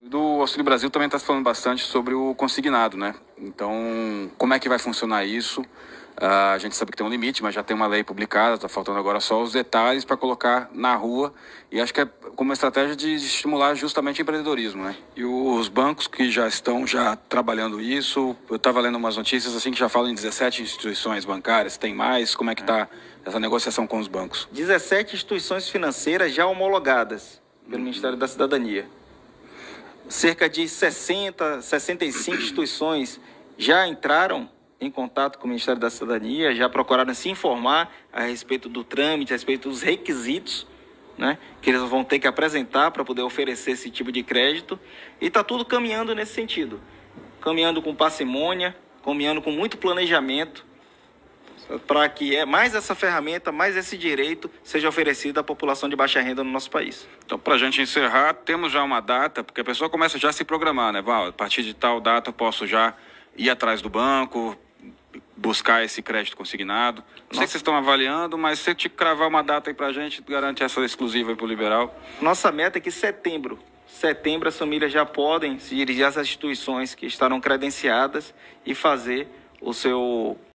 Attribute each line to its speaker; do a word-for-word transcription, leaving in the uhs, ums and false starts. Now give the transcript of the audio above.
Speaker 1: Do Auxílio Brasil também está se falando bastante sobre o consignado, né? Então, como é que vai funcionar isso? Uh, a gente sabe que tem um limite, mas já tem uma lei publicada, está faltando agora só os detalhes para colocar na rua. E acho que é como uma estratégia de estimular justamente o empreendedorismo, né? E os bancos que já estão já trabalhando isso, eu estava lendo umas notícias assim que já falam em dezessete instituições bancárias, tem mais? Como é que está essa negociação com os bancos?
Speaker 2: dezessete instituições financeiras já homologadas pelo hum. Ministério da Cidadania. Cerca de sessenta, sessenta e cinco instituições já entraram em contato com o Ministério da Cidadania, já procuraram se informar a respeito do trâmite, a respeito dos requisitos, né, que eles vão ter que apresentar para poder oferecer esse tipo de crédito. E está tudo caminhando nesse sentido. Caminhando com parcimônia, caminhando com muito planejamento, para que mais essa ferramenta, mais esse direito seja oferecido à população de baixa renda no nosso país.
Speaker 1: Então, para a gente encerrar, temos já uma data, porque a pessoa começa já a se programar, né, Val? A partir de tal data eu posso já ir atrás do banco, buscar esse crédito consignado. Não Nossa. sei que vocês estão avaliando, mas se te cravar uma data aí para a gente, garante essa exclusiva aí para o liberal.
Speaker 2: Nossa meta é que setembro, setembro as famílias já podem se dirigir às instituições que estarão credenciadas e fazer o seu